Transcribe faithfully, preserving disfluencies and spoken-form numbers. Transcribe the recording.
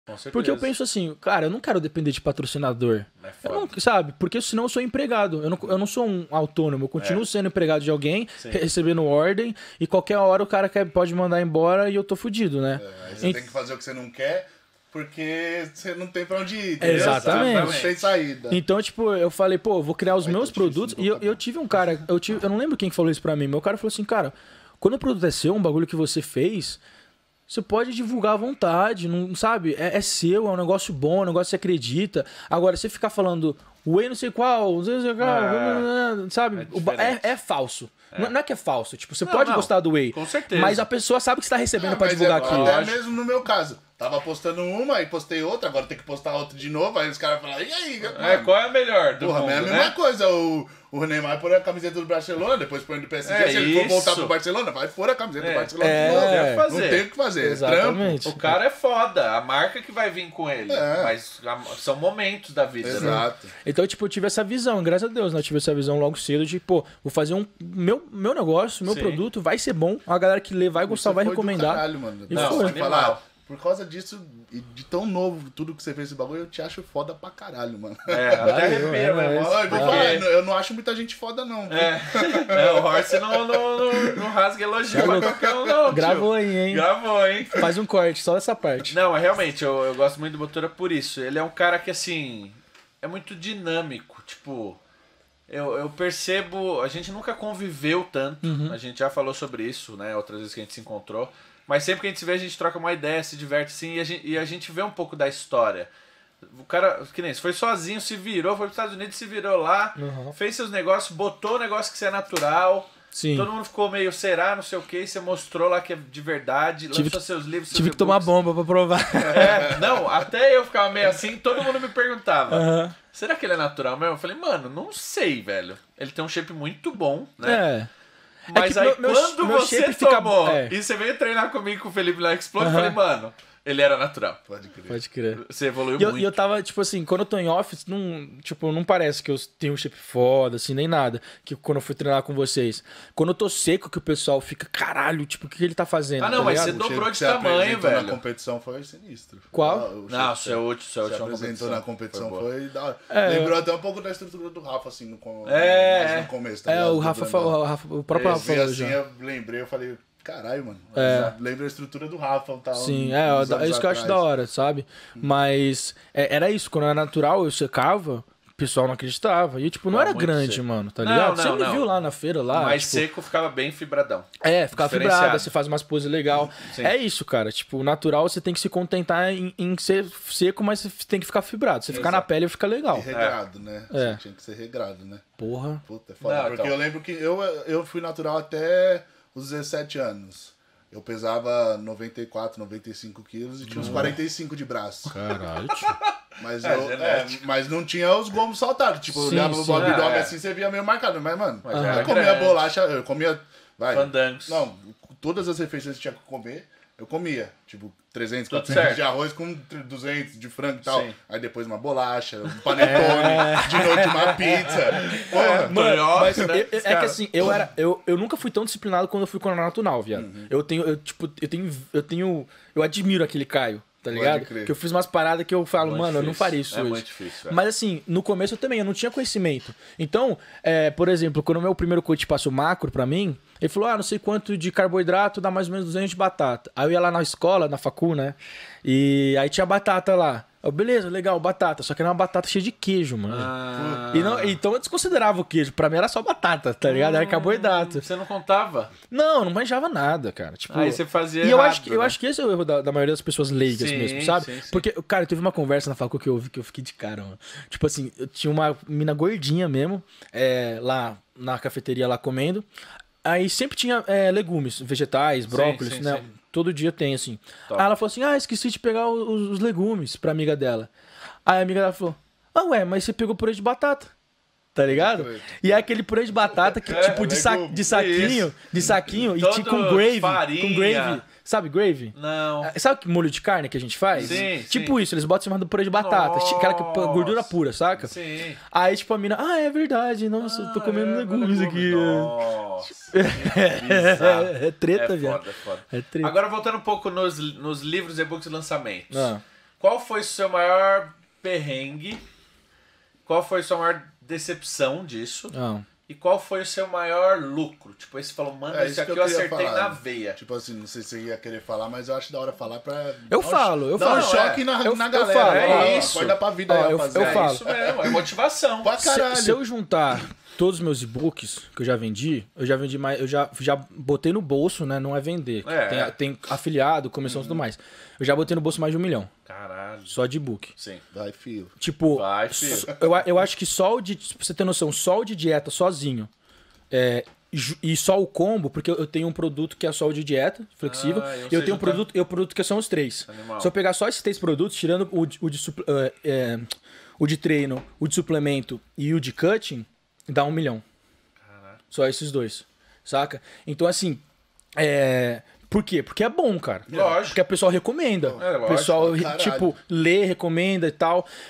Com certeza. Porque eu penso assim, cara, eu não quero depender de patrocinador. É Eu não, sabe? Porque senão eu sou empregado. Eu não, eu não sou um autônomo. Eu continuo É. sendo empregado de alguém, Sim. recebendo ordem, e qualquer hora o cara quer, pode mandar embora e eu tô fudido, né? É, aí você Ent- tem que fazer o que você não quer, porque você não tem pra onde ir. entendeu? Exatamente. Não tem saída. Então, tipo, eu falei, pô, eu vou criar os Ai, meus tá difícil produtos. de E eu, botar. eu tive um cara, eu, tive, eu não lembro quem que falou isso pra mim, meu cara falou assim, cara, quando o produto é seu, um bagulho que você fez, você pode divulgar à vontade, não sabe? É, é seu, é um negócio bom, é um negócio que você acredita. Agora, você ficar falando, whey não sei qual, não sei qual, Ah, sabe? é O ba- É, diferente. é falso. Não, não é que é falso. Tipo, você Não, pode não, gostar do whey. com certeza. Mas a pessoa sabe que você tá recebendo Ah, pra mas divulgar é, aquilo. até mesmo no meu caso. Tava postando uma, aí postei outra, agora tem que postar outra de novo, aí os caras falam, e aí? É, mano? qual é a melhor do Porra, mundo, mas é a né? mesma coisa, o, o Neymar põe a camiseta do Barcelona, depois põe do P S G, É se ele for voltar isso. pro Barcelona, vai pôr a camiseta É. do Barcelona É. de novo. Deve Não fazer. tem o que fazer, é Exatamente. O cara é foda, a marca que vai vir com ele. É. Mas a- são momentos da vida, trampo. né? Exato. Então, tipo, eu tive essa visão, graças a Deus, né? Eu tive essa visão logo cedo de, pô, vou fazer um. Meu, meu negócio, meu Sim. produto vai ser bom, a galera que lê vai gostar, Você vai foi do recomendar. Caralho, mano. E Não, foi. você Animal. falar, por causa disso, e de tão novo, tudo que você fez esse bagulho, eu te acho foda pra caralho, mano. É, até Valeu, arrepia, é, meu irmão. mas- Ai, vou porque- falar, eu não acho muita gente foda, não. viu? É. É, o Horst não, não, não, não rasga elogio pra qualquer um, não. tio. Gravou aí, hein? Gravou, hein? Faz um corte, só essa parte. Não, mas realmente, eu, eu gosto muito do Botura por isso. Ele é um cara que, assim, é muito dinâmico. Tipo, eu, eu percebo... A gente nunca conviveu tanto. A gente já falou sobre isso, né? Outras vezes que a gente se encontrou. Mas sempre que a gente se vê, a gente troca uma ideia, se diverte, sim. E a gente, e a gente vê um pouco da história. O cara, que nem, foi sozinho, se virou, foi pros Estados Unidos, se virou lá, Uhum. fez seus negócios, botou o negócio que você é natural. Sim. Todo mundo ficou meio, será, não sei o que, você mostrou lá que é de verdade, Tive lançou que- seus livros, seus Tive que tomar e-books. bomba pra provar. É, não, até eu ficava meio assim, todo mundo me perguntava, Aham. será que ele é natural mesmo? Eu falei, mano, não sei, velho. Ele tem um shape muito bom, né? É. Mas que aí meu- meu- quando meu você shape fica- tomou é. e você veio treinar comigo com o Felipe lá Explode, eu Aham. falei, mano, ele era natural. Pode crer. Pode crer. Você evoluiu E eu, muito. e eu tava, tipo assim, quando eu tô em office, não, tipo, não parece que eu tenho um shape foda, assim, nem nada. Que quando eu fui treinar com vocês. Quando eu tô seco, que o pessoal fica, caralho, tipo, o que ele tá fazendo? Ah, não, tá mas ligado? você dobrou jeito de que você tamanho, apresentou velho. na competição foi sinistro. Qual? Ah, o Não, jeito o seu último, seu que você último apresentou na competição boa. foi da hora. É, Lembrou até um pouco da estrutura do Rafa, assim, no, com- É, mais é. no começo. tá É, ligado? o Rafa, Do falou, Brandão. o, Rafa, o próprio Eu Rafa vi falou assim, já. eu lembrei, eu falei, caralho, mano. É. Lembra a estrutura do Rafa. Tá, Sim, um- é, uns é anos isso que eu acho atrás. da hora, sabe? Mas é, era isso, quando era natural, eu secava, o pessoal não acreditava. E, tipo, não Tá era muito grande, seco. mano, tá Não, ligado? não, Você me não. viu lá na feira, lá. Mais tipo, seco ficava bem fibradão. É, ficar Diferenciado. fibrada, você faz umas poses legal. Sim. É isso, cara. Tipo, o natural você tem que se contentar em, em ser seco, mas você tem que ficar fibrado. Você ficar na Exato. pele fica legal. E regrado, né? É. Você tinha que ser regrado, né? Porra. Puta, é foda. Não, porque então. eu lembro que eu, eu fui natural até os dezessete anos. Eu pesava noventa e quatro, noventa e cinco quilos e tinha uns quarenta e cinco de braço. Caralho, tio. Mas, É, eu, é, genético. mas não tinha os gomos saltados. Tipo, eu Sim, olhava o sim. Bob Ah, Dog é. assim, você via meio marcado. Mas, mano, Mas eu era comia grande. bolacha, eu comia. Vai. Fandangos. Não, todas as refeições que tinha que comer, eu comia. Tipo, trezentos, Tudo quatrocentos certo. de arroz com duzentos de frango e tal. Sim. Aí depois uma bolacha, um panetone, de noite uma pizza. Porra. Mano, Mas né? eu- eu- é que assim, eu era. Eu, eu nunca fui tão disciplinado quando eu fui com o natural, viado. Eu tenho. Eu, tipo, eu tenho. Eu tenho. Eu admiro aquele Caio, tá Pode ligado? crer. Que eu fiz umas paradas que eu falo, Muito mano, eu não difícil. faria isso É hoje. muito difícil, velho. Mas assim, no começo eu também, eu não tinha conhecimento. Então, é, por exemplo, quando o meu primeiro coach passou macro pra mim, ele falou, ah, não sei quanto de carboidrato dá mais ou menos duzentos de batata. Aí eu ia lá na escola, na facu, né? E aí tinha batata lá. Eu, beleza, legal, batata. Só que era uma batata cheia de queijo, mano. Ah. E não, então eu desconsiderava o queijo. Pra mim era só batata, tá ligado? Era carboidrato. Você não contava? Não, eu não manjava nada, cara. Tipo, Aí você fazia E eu, errado, acho que, eu né? acho que esse é o erro da, da maioria das pessoas leigas Sim, mesmo, sabe? sim, sim. Porque, cara, teve uma conversa na facu que eu ouvi que eu fiquei de cara, mano. Tipo assim, eu tinha uma mina gordinha mesmo, é, lá na cafeteria lá comendo. Aí sempre tinha é, legumes, vegetais, brócolis, sim, né? sim. Todo dia tem, assim. Top. Aí ela falou assim, ah, esqueci de pegar os, os legumes pra amiga dela. Aí a amiga dela falou, ah, ué, mas você pegou purê de batata. Tá ligado? Purê. E é aquele purê de batata que, É, tipo, de, sa legume. de saquinho, Isso. de saquinho, e Todo tinha com gravy, farinha. com gravy. Sabe gravy? Não. Ah, sabe que molho de carne que a gente faz? Sim, Tipo sim. isso, eles botam em cima do purê de batata. Nossa. Aquela que, pô, gordura pura, saca? Sim. Aí, tipo, a mina, ah, é verdade, nossa, eu tô comendo Ah, é, legumes aqui. Nossa. bizarro. É, é treta, é viado. foda, é foda. É treta. Agora voltando um pouco nos, nos livros, e-books e lançamentos. Ah. qual foi o seu maior perrengue? Qual foi a sua maior decepção disso? Não. E qual foi o seu maior lucro? Tipo, esse falou, mano, É, esse isso que aqui eu eu queria acertei falar. na veia. Tipo assim, não sei se você ia querer falar, mas eu acho da hora falar pra... Eu dar um- falo, eu dar falo. um choque é. na, Eu- na eu galera. falo, Ó, é isso. Acorda pra vida Ó, aí, eu- eu rapaziada. É falo. isso mesmo, é motivação. Pra Se, caralho. se eu juntar todos os meus e-books que eu já vendi, eu já vendi mais, eu já, já botei no bolso, né? Não é vender. É. Tem, tem afiliado, comissão e tudo mais. Eu já botei no bolso mais de um milhão. Caralho. Só de e-book. Sim. Vai, filho. Tipo, Vai, filho. so- eu, a- eu acho que só o de. Pra você ter noção, só o de dieta sozinho. É, e ju- e só o combo, porque eu- eu tenho um produto que é só o de dieta, flexível. Ah, e eu eu sei tenho um juntar. produto, eu produto que são os três. Animal. Se eu pegar só esses três produtos, tirando o de, o de, supl- é, é, o de treino, o de suplemento e o de cutting, dá um milhão. Caralho. Só esses dois. Saca? Então, assim. É. Por quê? Porque é bom, cara. Lógico. Porque o pessoal recomenda. É, o pessoal, lógico, caralho. tipo, lê, recomenda e tal.